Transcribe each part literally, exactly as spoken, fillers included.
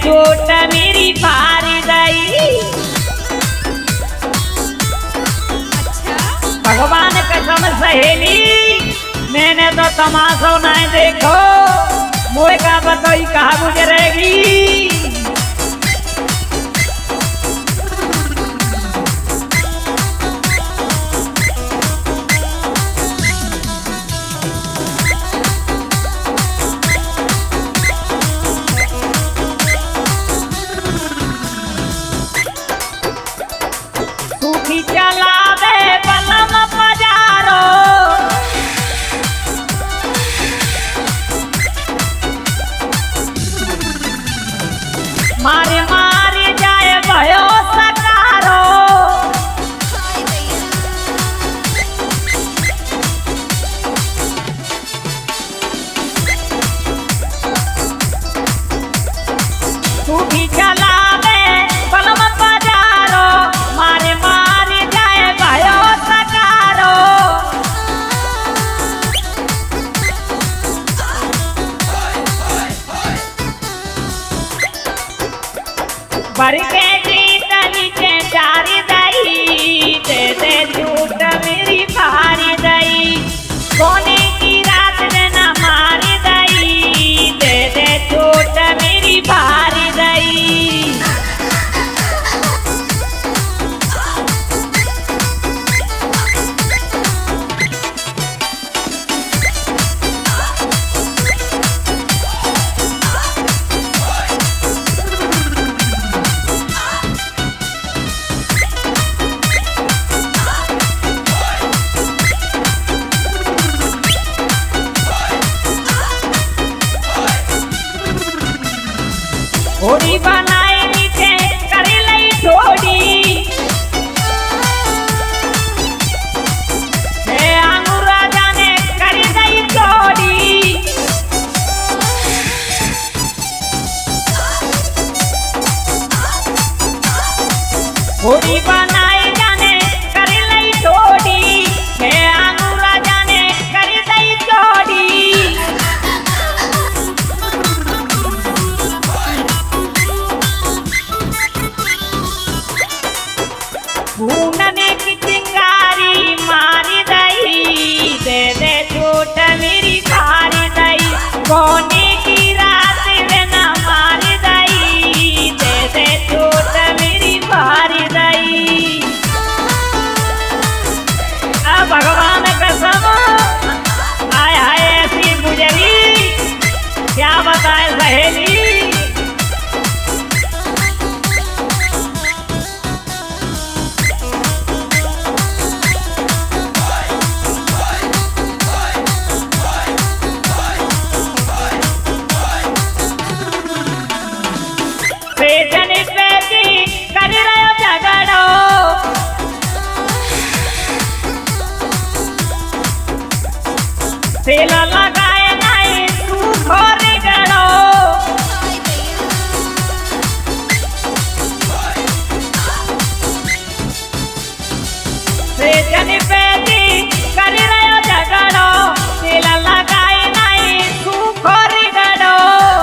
चोट मेरी फारी गई। भगवान कसम सहेली मैंने तो तमाशा नहीं देखो, मोए का बताई कहाँ गुजरेगी। सूखी चलावे बलम पजारो, मारे मारे जाए भयो सकारो। सूखी चलावे बलम पजारो, मारे मारे जाए भयो सकारो। भर के जीत नीचे चारी दई, दे दे झूठ मेरी फारी दई। कोने की रात में न मारी दई, दे दे झूठ मेरी फारी दई। होड़ी बनाए नीचे करे लई थोड़ी, हे अंगूरा जाने करे दई थोड़ी। होड़ी बनाए जाने करे लई थोड़ी, हे अंगूरा जाने करे दई थोड़ी। भूनने की चिंगारी मारी दई, दे दे चोट मेरी फारी दई। कोने की रात में न मारी दई, दे दे चोट मेरी फारी दई। अब भगवान कसम आय हाय ऐसी गुजरी, क्या बताए सहेली। बेचैन बेटी कर रहे झगड़ो, तेल लगाए नहीं तू खोर गड़ो। बेचैन बेटी कर रहे झगड़ो, तेल लगाए नहीं तू खोर गड़ो।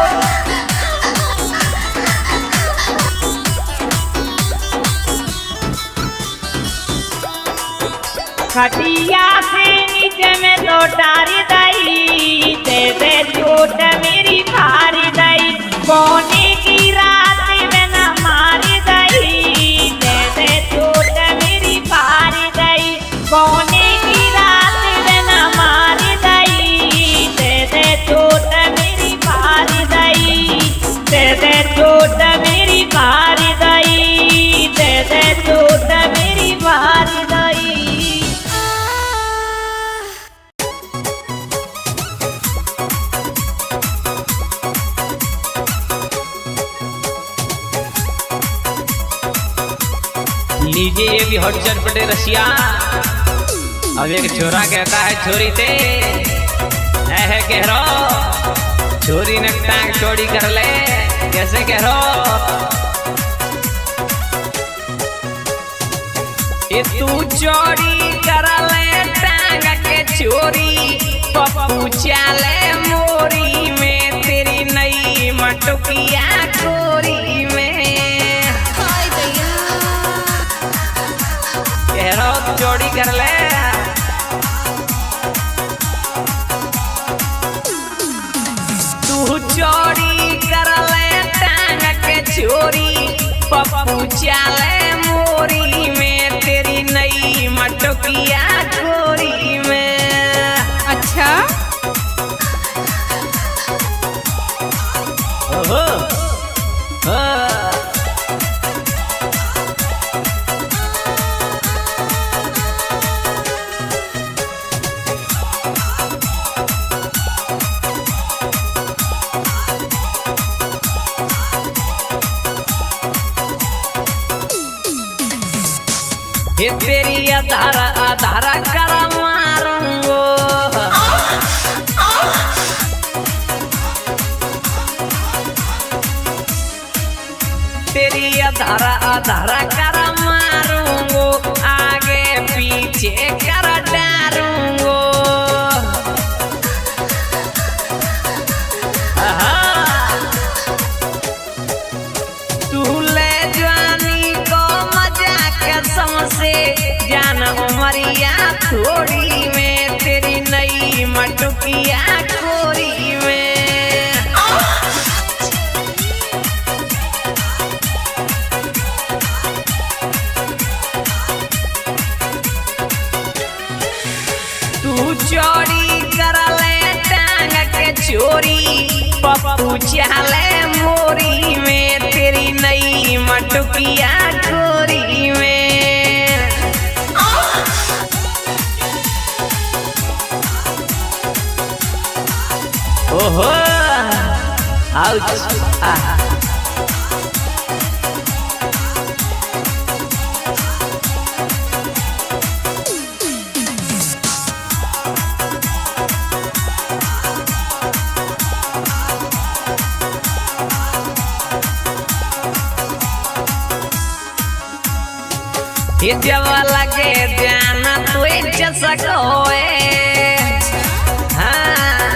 खटिया से नीचे में तो डारी दई, दे दे चोट मेरी फारी दई। कोने की रात में न मारी दई, दे दे चोट मेरी फारी दई। कोने की रात में न मारी दई, दे दे चोट मेरी फारी दई। दे दे चोट मेरी फारी दई, दे दे चोट मेरी फारी दई। लीजिए ये भी हॉट चटपटे रसिया। अब एक छोरा कहता है छोरी ते है कह रो, छोरी ने टांग चोरी कर ले। कैसे कह रो, ये तू चोरी कर ले टांग के चोरी, पप्पू चाले मोरी में तेरी नई मटुकिया कोरी। चोरी पप्पू चाले मोरी में तेरी नई मटकिया गोरी में। अच्छा ओहो हाँ। ये तेरी आधारा आधारा करा मारूंगो तेरी आधारा आधारा करा मारूंगो आगे पीछे करा डारूंगो। तू ले जानी को मजाक समझे जान उमरिया थोड़ी में तेरी नई मटकिया गोरी में। तू चोरी कर ले टांग के चोरी पप्पू चाले मोरी में तेरी नई मटकिया गोरी में। ओहो आउच आहा ये जब लगे जाना तो सकोए हाँ।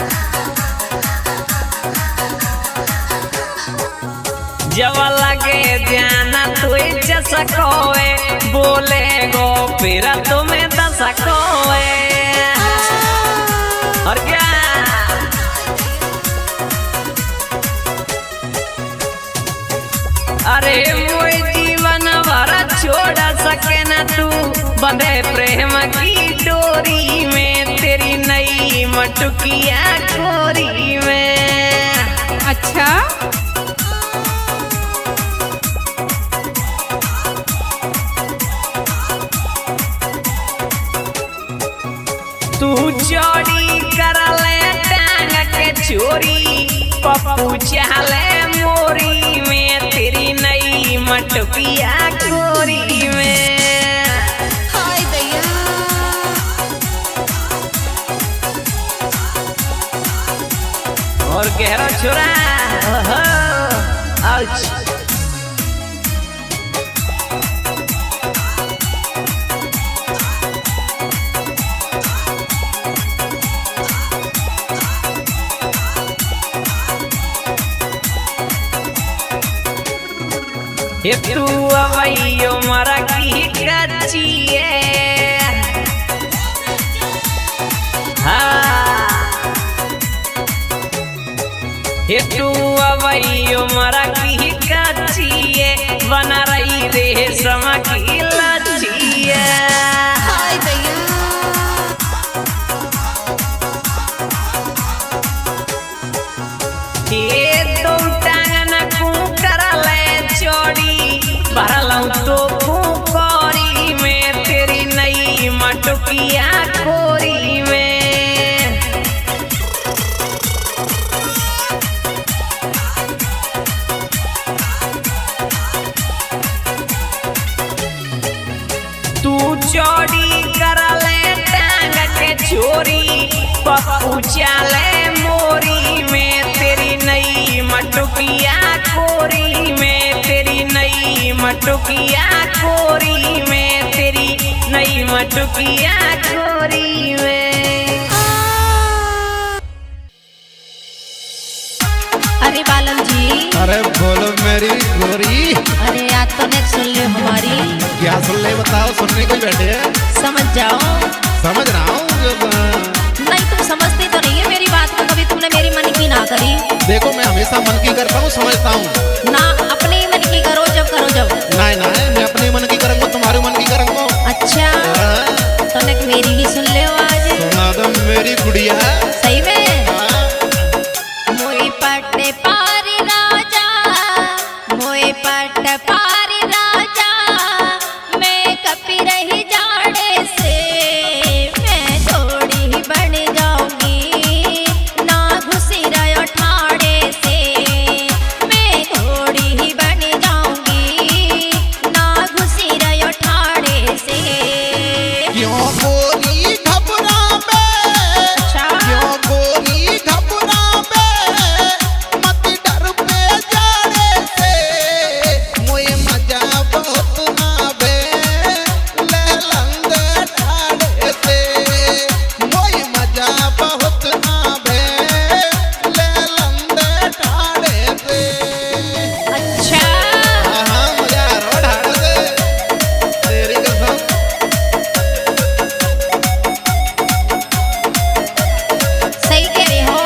जब लगे जाना तो सकोए बोले गो फिर तुम्हें दसकोए और क्या। अरे वो जीवन भर छोड़ सके न तू बंधे प्रेम की डोरी में तेरी नई मटकिया गोरी में। अच्छा तू चोरी कर ले टांग के चोरी पप्पू चाले मोरी में तेरी नई मटकिया गोरी में। हाय दैया और गहरा छोरा आउच ये तू अवैयो मरा की कच्ची है हाँ। ये तू अवैयो मरा की कच्ची है बना रही रे समा की लच्ची है। हाय दैया ये तो टांगन कू कर ले चोरी भरलऊ तो फूकोरी में तेरी नई मटकिया गोरी में। तू चोरी कर ले टांग के चोरी पप्पू चाले मोरी में तेरी नई मटकिया गोरी में तेरी नई मटकिया गोरी में तेरी नई मटकिया गोरी में। अरे बालम जी अरे बोलो मेरी गोरी। अरे आज तो नेक्स्ट सुन लियो हमारी। क्या सुन ले बताओ सुनने को बैठे हैं। समझ जाओ। समझ रहा हूँ नहीं तुम समझते तो नहीं है मेरी बात को कभी तुमने मेरी मन की ना करी। देखो मैं हमेशा मन की करता हूँ समझता हूँ ना अच्छा हाँ हाँ मजा आ रहा है ढाड़ा से तेरी कसम। सही कह रहे हो।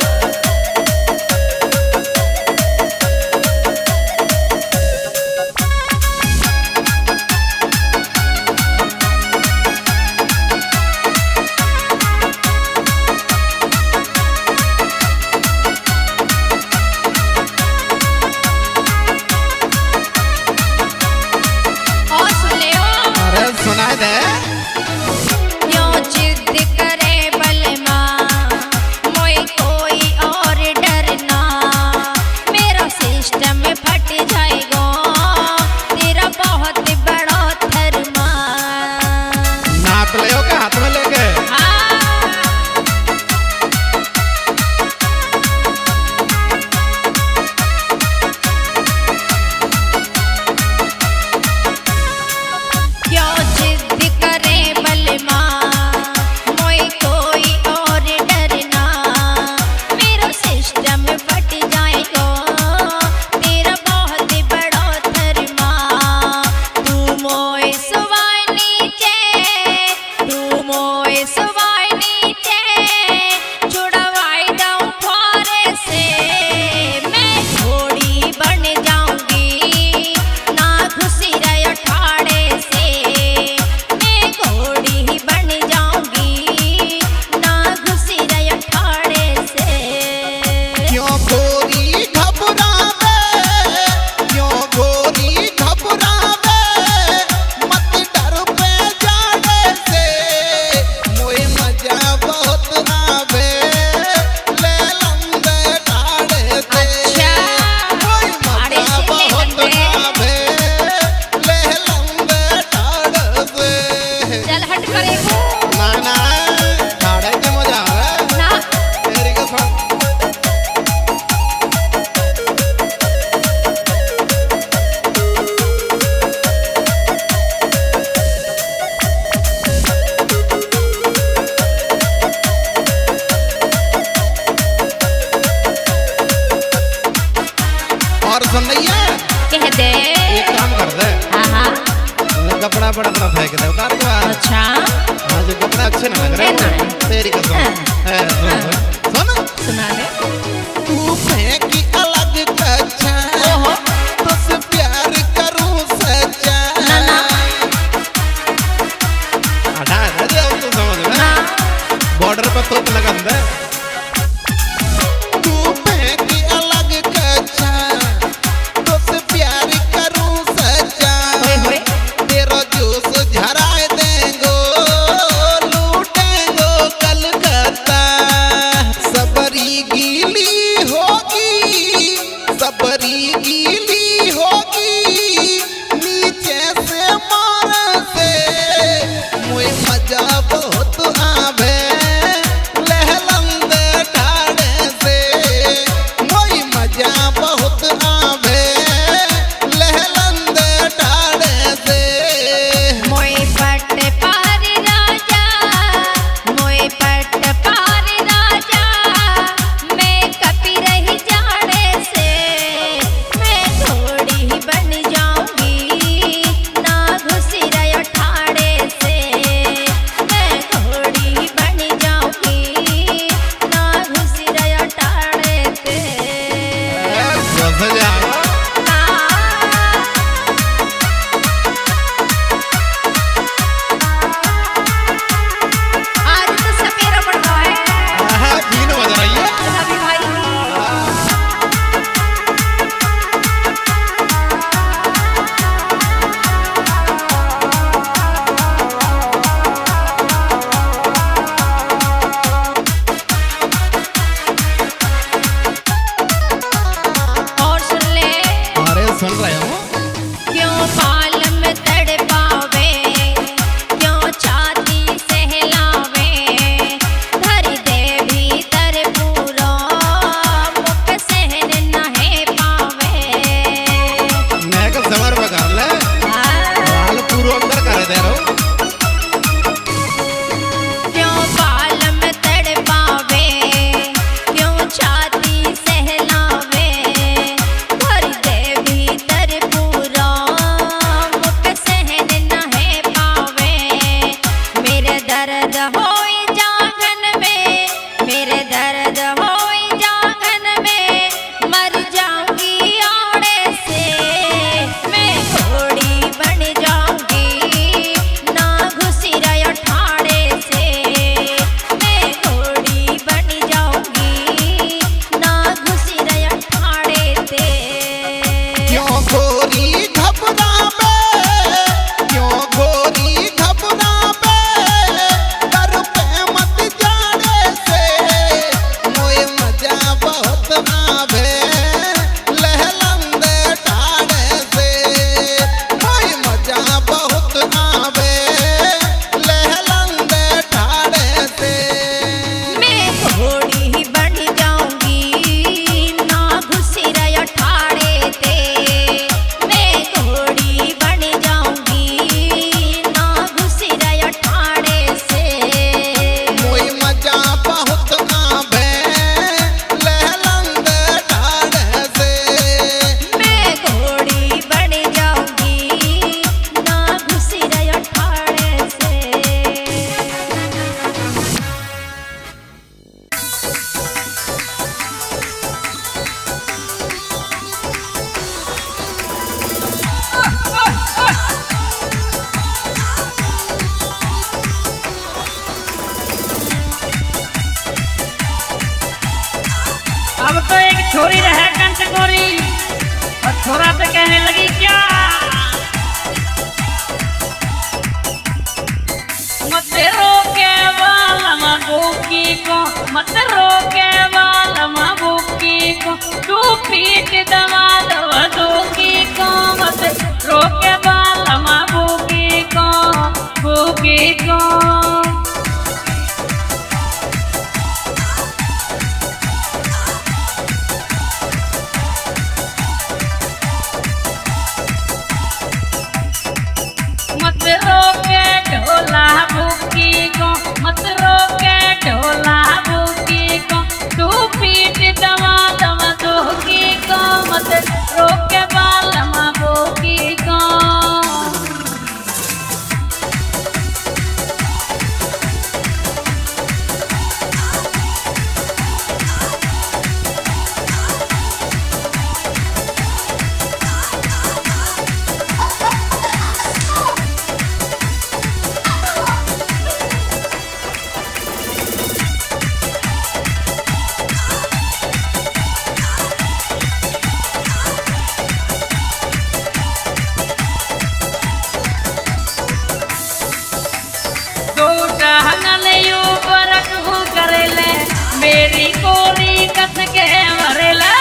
और सुन ले हो। अरे सुनाई दे। क्यों जिद करे बलमा मोई कोई और डरना मेरा सिस्टम फट जाएगा तेरा बहुत बड़ा थरमा। नाप ले हो के हाथ में लेके। क्यों जिद करे बलमा मोई कोई और डरना मेरा सिस्टम फट जाएगा तेरा बहुत बड़ा थरमा। तू मोए सुवाई नीचे तू मोए सुवाई नीचे छुड़वाई दाऊं फारे से मैं घोड़ी बन जाऊंगी ना घुसी रहे ठाड़े से। मैं घोड़ी बन जाऊंगी ना घुसी रहे ठाड़े से। क्यों गोरी घबरावे क्यों गोरी घबरावे मत डर पे जाने से मोए मजा बहुत आवे ले लंबे ठाड़े से। अच्छा मोए ठाड़े मजा से ले बहुत लंबे। आवे ले लंबे ठाड़े से। चल हट करे वो ना ना ठाड़े के मजा आवे ना। तेरी कसम। और सुन रही है कह दे। एक काम कर दे हाँ हाँ कपड़ा बड़ा तरफ फेंक दे उतार के बाहर। अच्छा हाँ जो कपड़ा अच्छे ना लग रहे है ना? हैं तेरी कसम। है, सुन सुन सुन सुना दे। तू फेंकी अलग कच्चा ओहो तुझसे प्यार करूं सच्चा। ना ना हटा दे जो तू समझ में ना बॉर्डर पर तो लगा दे। तू फेंकी अलग कच्चा तुझसे प्यार करूं सच्चा। होए होए तेरा जूस झराए देंगो लूटेंगो कलकत्ता। सबरी गीली होगी सबरी गीली होगी नीचे से मार से मुझे मजा बहुत आवे लहलंदे ठाड़े से। मुझे मजा बहुत आवे लहलंदे ठाड़े से। मोए पट पार राजा मोए पट पार राजा मैं कपी रही जाने से। मैं घोड़ी बन जाऊंगी ना घुसी रहे ठाड़े से। मैं घोड़ी बन जाऊंगी ना घुसी रहे ठाड़े से। समझ आया? आज तो सवेरा बढ़ रहा है हाँ, तीन बज रही है। सभी भाई और सुन ले। अरे सुन रहे हो क्यों पालम तड़पावे क्यों छाती सहलावे धर दे भीतर पूरा मुख सहन नहे पावे। मैं का समर में कर ले हाल पूरा अंदर कर दे रहा हूँ। क्यों पालम तड़पावे क्यों छाती सहलावे धर दे छोरा से कहने लगी क्या, मत रोके वालम भूखी को, मत रोके वालम भूखी को, तू पीट दवा दवा भूखी को, मत रोके वालम भूखी को, भूखी को। मत रोके ढोला भूखी को, मत रोके ढोला भूखी को, तू पीट दवा दवा भूखी को, मत रोके बालम भूखी को। मेरी कोरी कस के मरेला,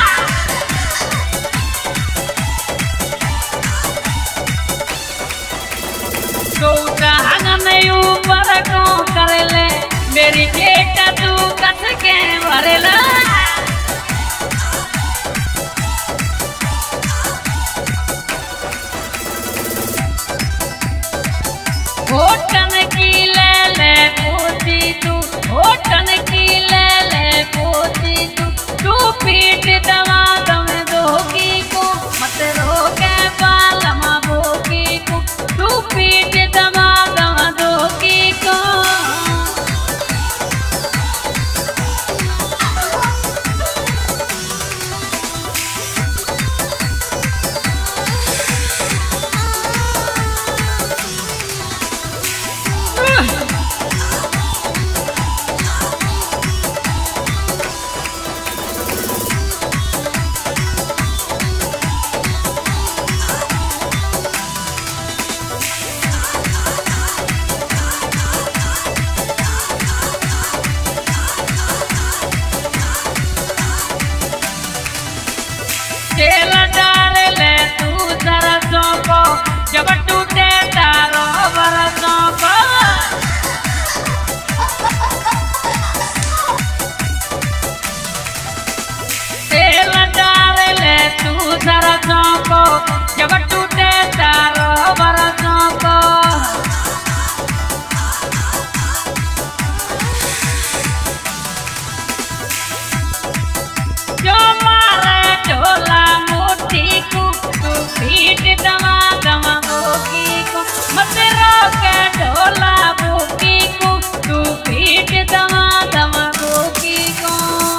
तो जहान ऊपर को करेले, मेरी बेटा तू कस के मरेला। होटन की ले ले पोती तू, होटन की ले ले पोती तू, तू पीट दवा दम दोगी को, मत रोके बालम भोगी को, तू पीट दवा दम दोगी को। तेल डाल ले तू सरसों को, जब टूटे तारो बरसों को, तेल डाल ले तू सरसों को, जब टूटे तारो बरसों को। जो मारे ढोला मोटी को, तू पीट दवा दवा भूखी को, मत रोके ढोला भूखी को, तू पीट दवा दवा भूखी को।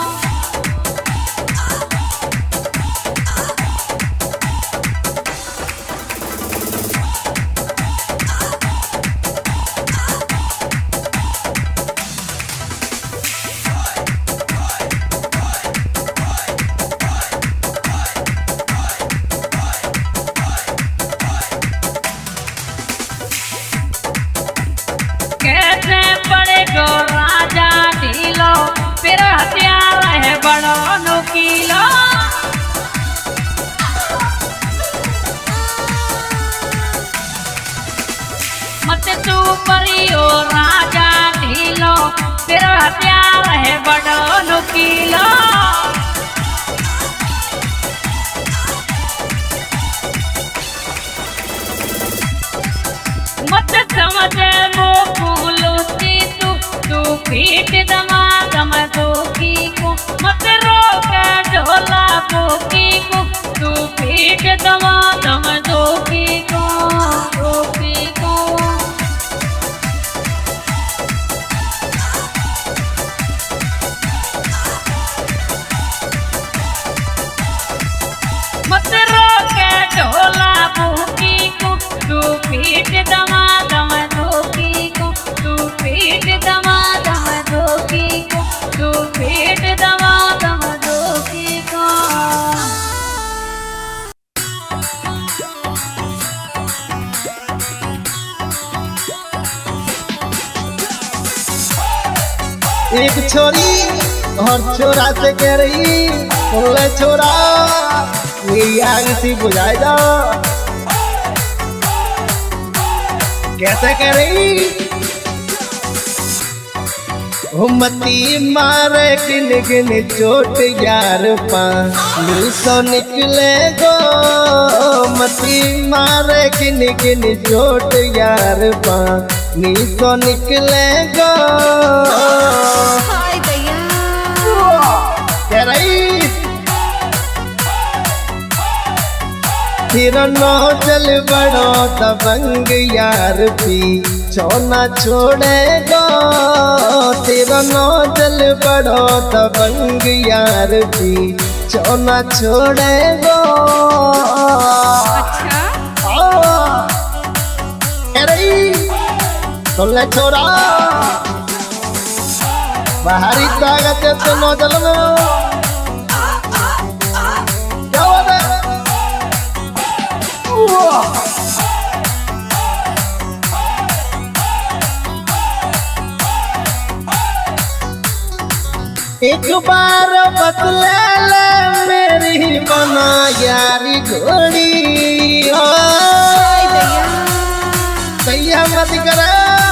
कैसे पड़ेगो राजा ढीलो, फिर हथियार है बड़ो नुकीलो। मत तू परियो राजा ढीलो, फिर हथियार है बड़ो नुकीलो। मत समझे मो फूलती तू, तू पीट दमा दम दोगी को, मत रोके ढोला भूखी को, तू पीट दमा दम दोगी को, दोगी को। मत रोके ढोला भूखी को, तू पीट दमा दम दोगी को, तू पीट दमा दम दोगी को, तू पीट दमा दम दोगी को। एक छोरी और छोरा से कह रही बोले छोरा मेरी आग सी बुझाए जाओ। कैसे कह रही मती मारे किन किन चोट यार पानी सो निकले गो। मती मारे किन किन चोट यार पानी सो निकले गो। कह रही फिर नौजल बड़ो दबंग यार पी छोना छोड़ेगा। तेरा नौजल बड़ो दबंग यार पी छोना छोड़ेगा। अच्छा अरे बोले छोरा बाहरी ताकत तो नौजल में क्या बात है। एक बार बदले ले मेरी बना यारी घोड़ी। सैया मत करा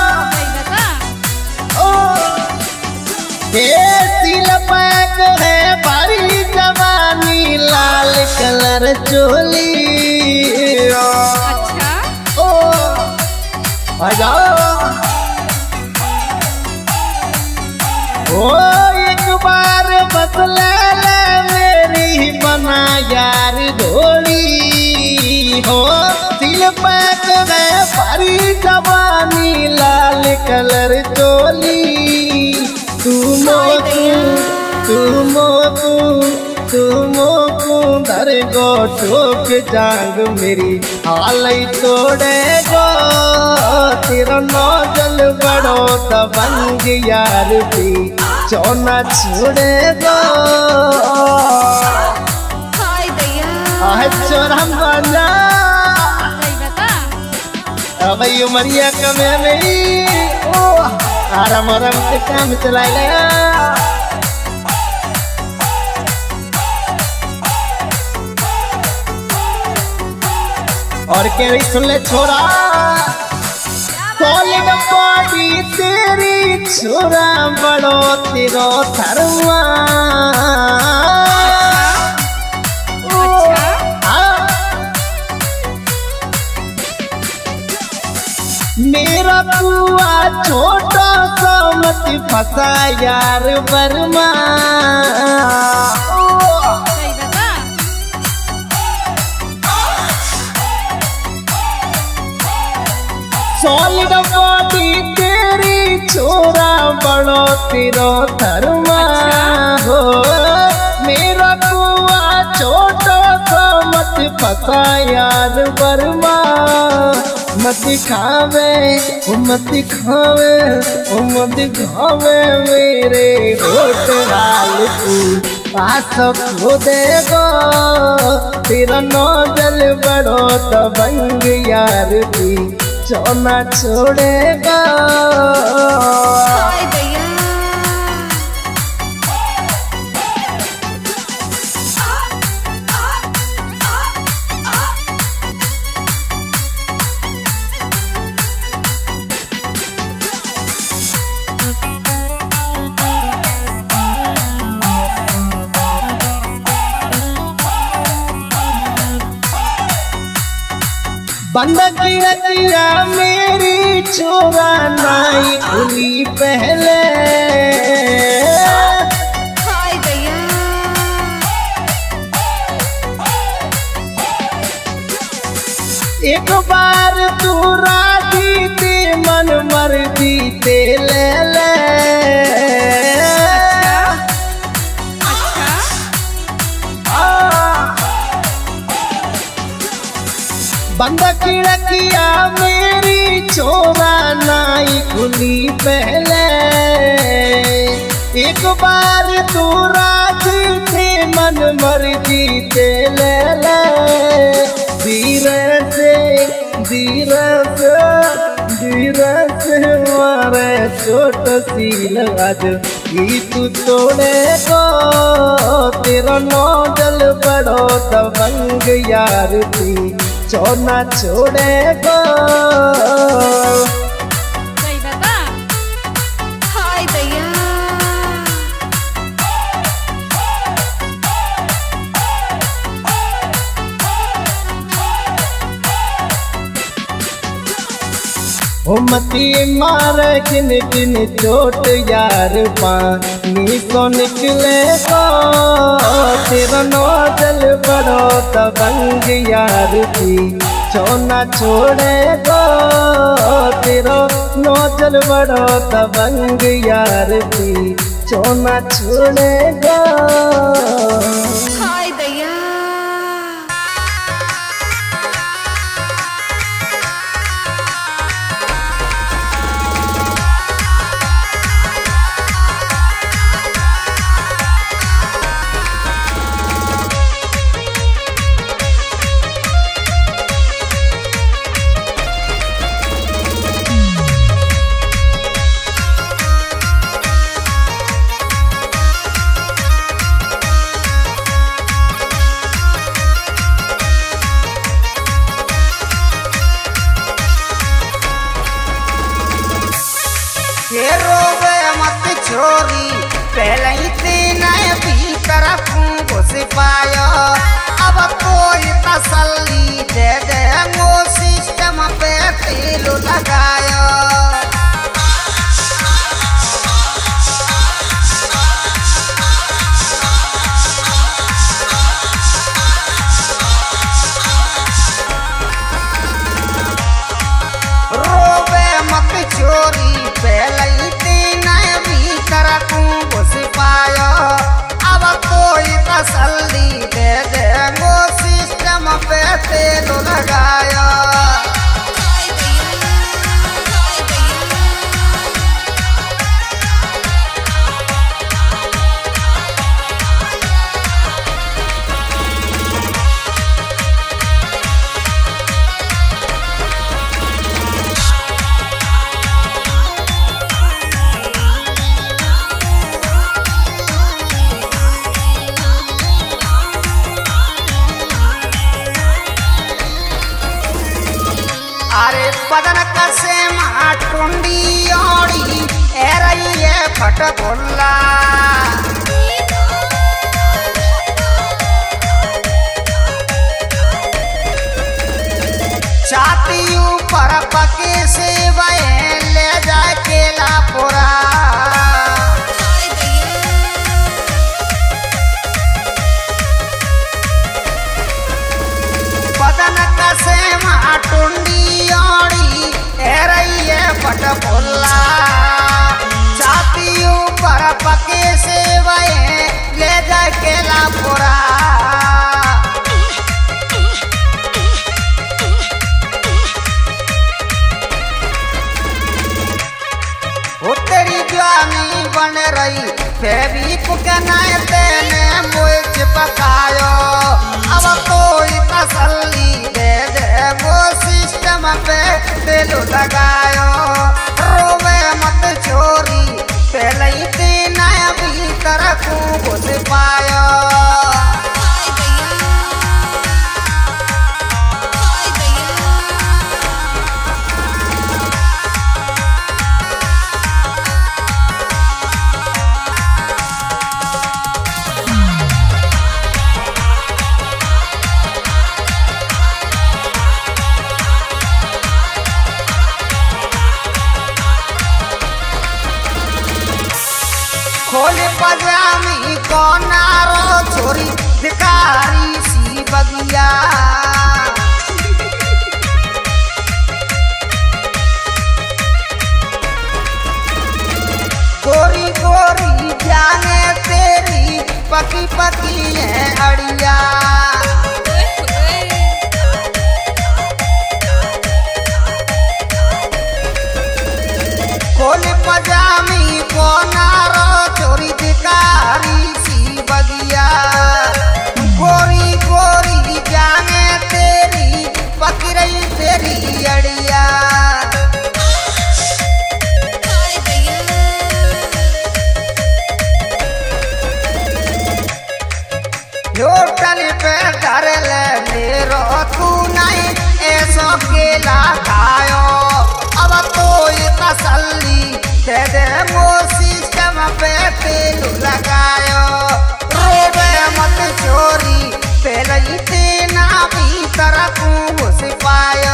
तिल पैक है भारी जवानी लाल कलर चोली। अच्छा ओ आ जाओ ओ एक बार बदले ले मेरी बना यार घोड़ी हो। तिल पैक है भारी जवानी लाल कलर चोली। तू मोकू तू मोकू तू मोकू धर गो ठोक जांग मेरी हाल तोड़े गो। तेरा नौजल बड़ो दबंग यार भी चौना छोड़े गो। चोरा बना अब उमरिया कमे नहीं ओ आराम आराम से काम चला लिया। और कह रही सुन ले छोरा सॉलिड बॉडी तेरी छोरा बड़ो तेरो थरवा। मेरा बुआ छोटा सा मत फंसा यार बर्मा। सॉलिड बॉडी तेरी छोरा बड़ो तेरो धर्मा हो। मेरा बुआ छोटा सा मत फंसा यार बर्मा। मत खावे ओ मत खावे ओ मत खावे मेरे होठ लाल तू पास खो देगो। तेरा नौजल बड़ो दबंग यार भी चौना छोड़ेगा। बंद किया मेरी छोरा नाई खुली पहले। एक बार तू राजी ते मन मर्जी ते ले ले। बंद खिड़किया मेरी छोरा नाई खुली पहले। एक बार तू राजी थे मन मर्जी ते ले ले। धीरे से धीरे से धीरे से मारे छोट सी आज ई तू तोड़े को तेरा नौजल बड़ो दबंग यार थी छोना छोड़े को ओ मती मारे किन किन चोट यार पानी को निकले को तेरा नौजल बड़ो दबंग यार थी छोना छोड़े को तेरा नौजल बड़ो दबंग यार थी छोना छोड़े को छोरी पहले ही तीन भीतर घुस पायो अब कोई तसल्ली दे दे वो सिस्टम पे तेल लगायो रोवे मत छोरी पहले ही घुस पायो अब कोई तसल्ली दे दे वो सिस्टम पे तेल लगायो अरे बदन कसे माटुंडी ओड़ी एरइए फट बोला छाती ऊपर पके से वह ले जाए केला पूरा बदन कसे माटुंडी फट बोला छाती ऊपर पके से वह ले जा केला पूरा वो तेरी जवानी बन रही फेरी पुकनाए तेने मुझ चिपकायो अब कोई तसल्ली दे दे वो सिस्टम पे तेल लगायो रोवे मत छोरी पहले ही तीन भीतर घुस पायो खोले पजामी को नारो छोरी भिखारी सी बगिया गोरी गोरी जाने तेरी पकी पकी है अड़िया खोले पजामी को नारो छोरी भिखारी सी बगिया गोरी गोरी जाने लगायो रोवे मत चोरी पहले तेना भीतर को घुस पायो।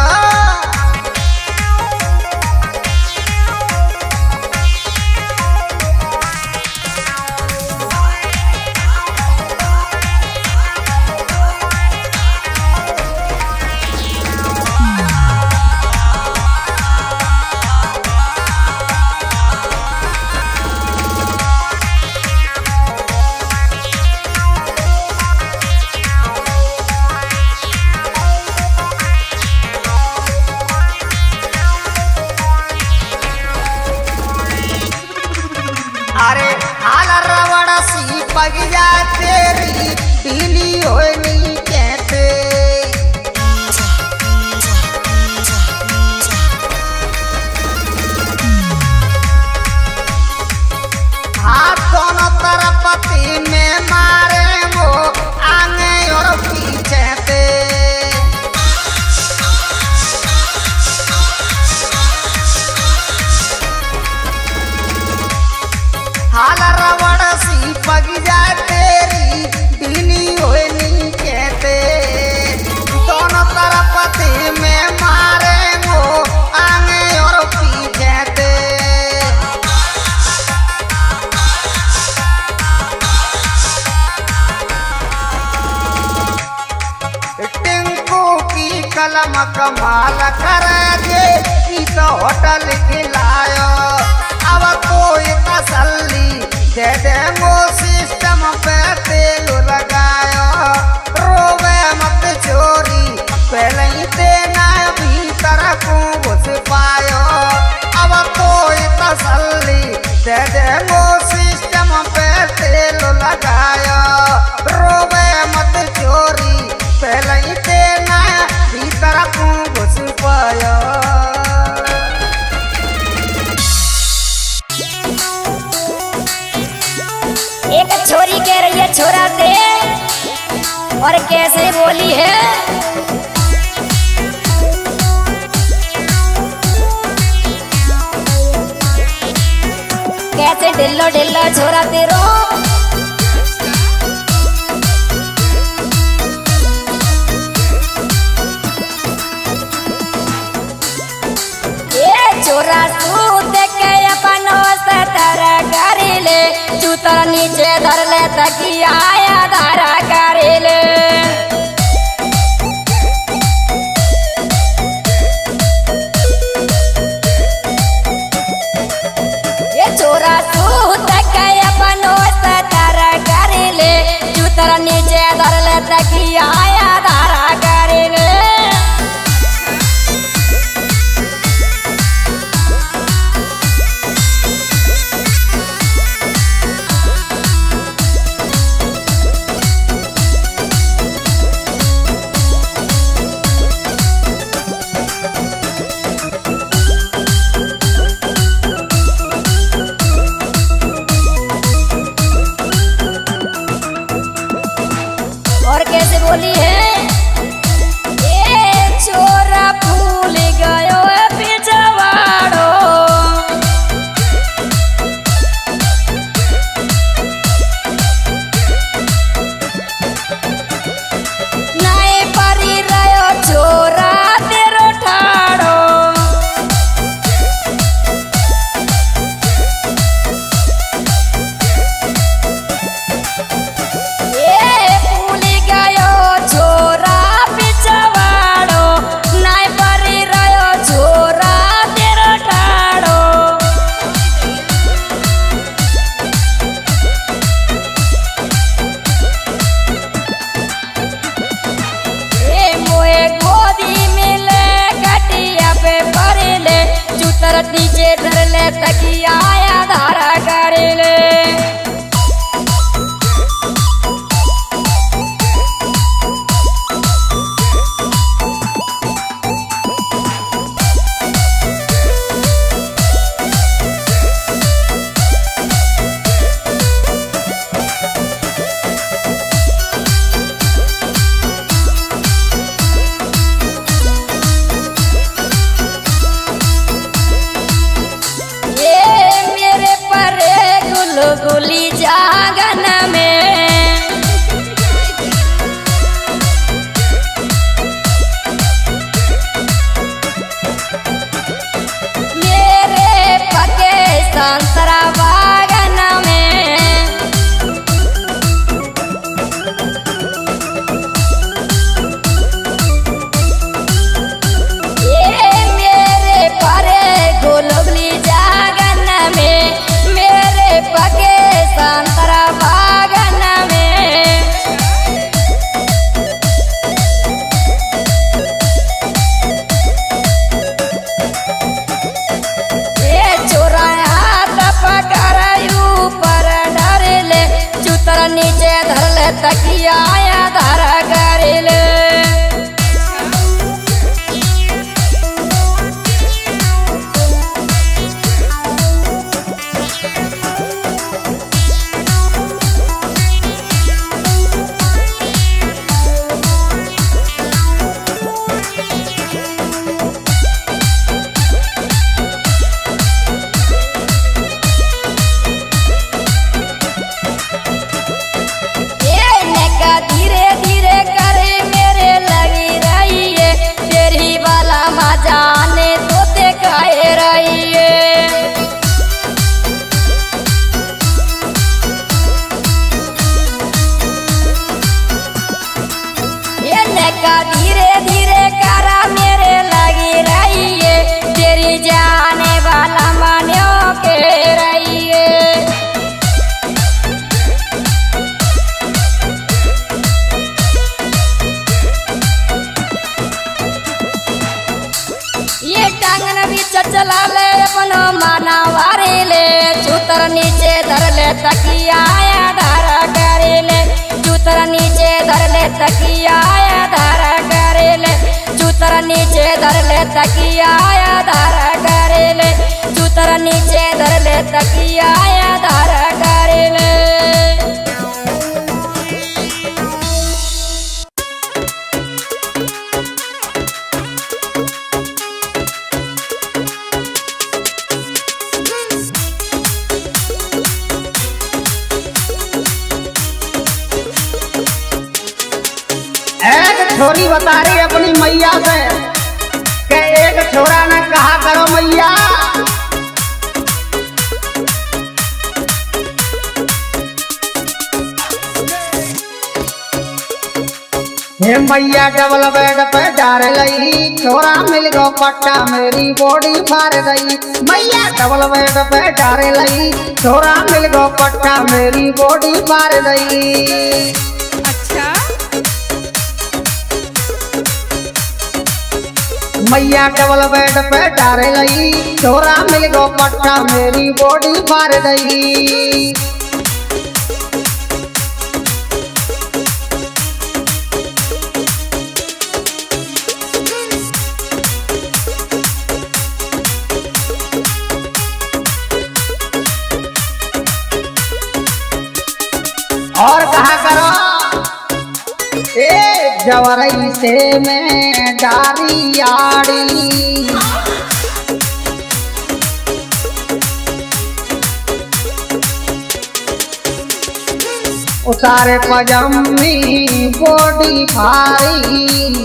अरे हाल रवड़ सी पग जा तेरी ढीली होए नहीं कहते हाथ दोनों तरफ पति में मारे वो आगे और पीछे थे हाल रवड़ सी पग जा तेरी ढीली होए नहीं कहते दोनों तरफ पति में मारे वो आगे और पीछे थे टिंकू की कलम कमाल कर दे की तो होटल खिलायो अब कोई तसल्ली दे देंगो सिस्टम पे तेल लगायो रोवे मत चोरी पहले ही देना भीतर को घुस पायो अब कोई तसल्ली दे देंगो सिस्टम पे तेल लगायो रोवे मत चोरी पहले ही देना भीतर को घुस पायो। एक छोरी कह रही है छोरा दे और कैसे बोली है कैसे ढिल्लो ढिल्लो छोरा तेरो ये छोरा सूत के अपनो सतर कर ले चूतर नीचे धर ले तकिया आया धारा कर ले ये छोरा सूत के अपनो सतर कर ले चूतर नीचे धर ले तकिया आया धारा कर ले तकिया धारा कर ले। धीरे धीरे करे मेरे लगी रही है, तेरी वाला मजाने तो ते कहे रही है। ये नका धीरे धीरे करा मेरे लगी रही है, तेरी जाने वाला मान्यो के रही है। टांगन भी चला ले अपनो माना वारे ले, चूतर नीचे धर ले तकिया धारा करे ले। चूतर नीचे धर ले तकिया धारा करे ले। चूतर नीचे धर ले तकिया धारा करे ले। चूतर नीचे धर ले तकिया धारा करे ले। छोरी बता रही अपनी मैया से कि एक छोरा ने कहा करो मैया, हे मैया डबल बेड पे डार लई, छोरा मिल गो पट्टा मेरी बॉडी फाड़ गई। मैया डबल बेड पे डार लई, छोरा मिल गो पट्टा मेरी बॉडी फाड़ गई। मैया डबल बेड पे डार लई, छोरा मिल गो पट्टा मेरी बॉडी फाड़ गई। और कहा करो ए जवरई से मैं डारी आड़ी, उतारे पजामी बॉडी भारी।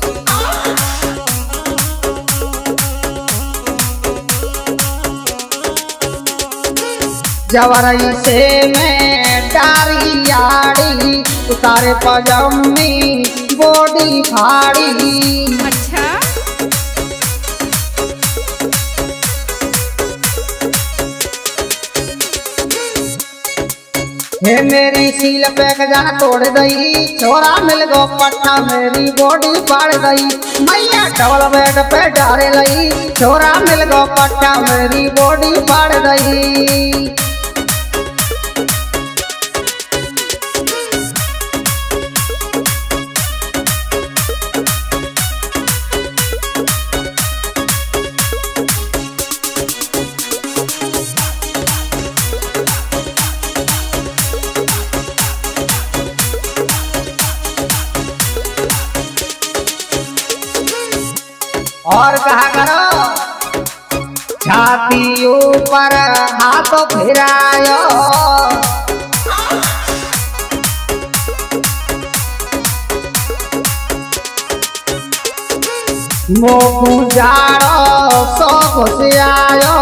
जवरई से मैं डारी आड़ी, उतारे पजामी बॉडी भारी। अच्छा हे मेरी सील पे जान तोड़ गई, छोरा मिल गो पट्टा मेरी बॉडी फाड़ गई। मैया डबल बेड पे डारे लई, छोरा मिल गो पट्टा मेरी बॉडी फाड़ गई। और कहा करो छाती ऊपर हाथ फिरायो, मोकू जाड़ो सो घुसियायो।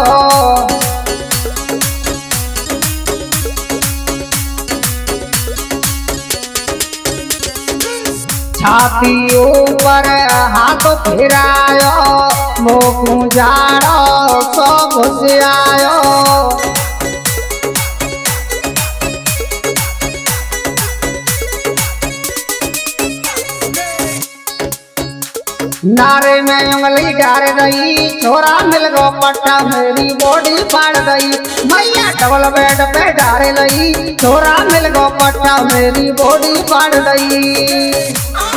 छाती ऊपर हाथ फिरायो, मोकू जाड़ो सो घुसियायो। नारे में उंगली डाल रही छोरा मिल गो पट्टा मेरी बॉडी फाड़ गई मैया डबल बेड पे डाल रही छोरा मिल गो पट्टा मेरी बॉडी फाड़ गई।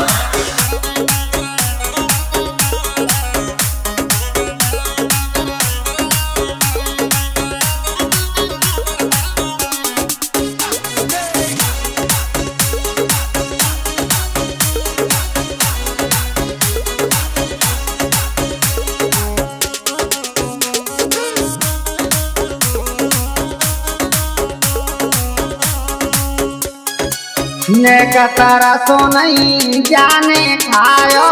ने कतरा सो नहीं जाने खायो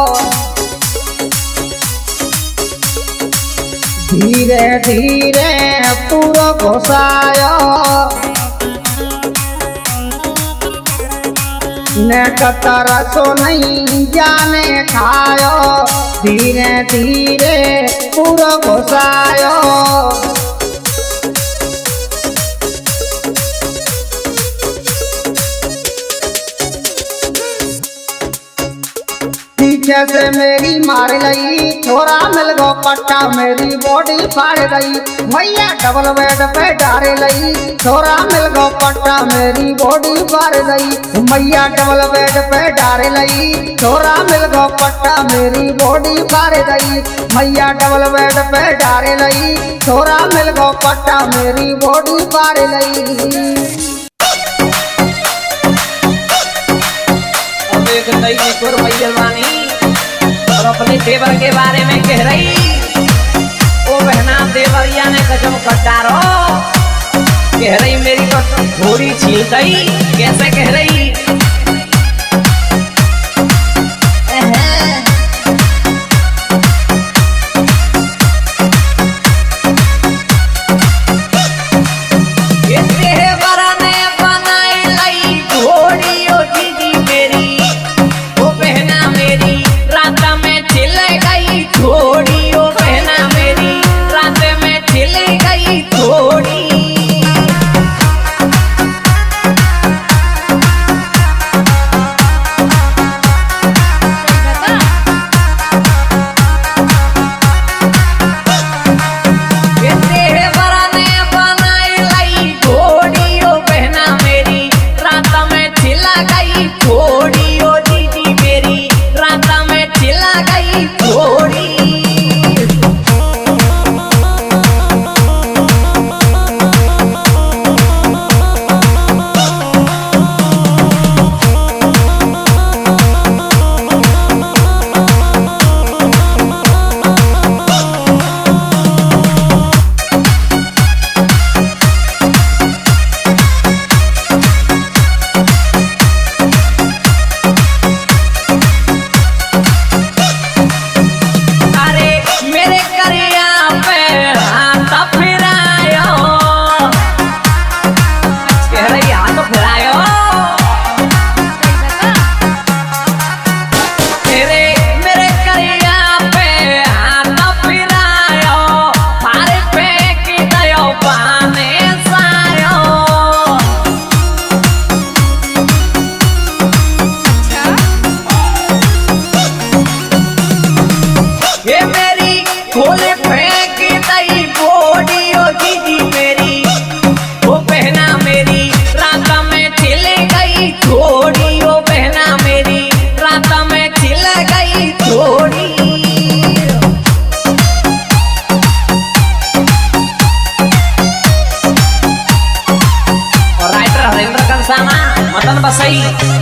धीरे धीरे पूरो घुसायो ने कतरा सो नहीं जाने खायो धीरे धीरे पूरो घुसायो। पीछे से मेरी मार गई छोरा मिल गो पट्टा मेरी बॉडी फाड़ गई मैया डबल बेड पे डाल लई छोरा मिल गो पट्टा मेरी बॉडी फाड़ गई मैया डबल बेड पे डाल लई छोरा मिल गो पट्टा मेरी बॉडी फाड़ गई मैया डबल बेड पे डाल लई छोरा मिल गो पट्टा मेरी बॉडी फाड़ गई। एक नई निकुर जवानी और अपने देवर के बारे में कह रही ओ बहना देवरिया ने कदम कटारो कह रही मेरी तो थोड़ी छील गई कैसे कह रही मदन बसई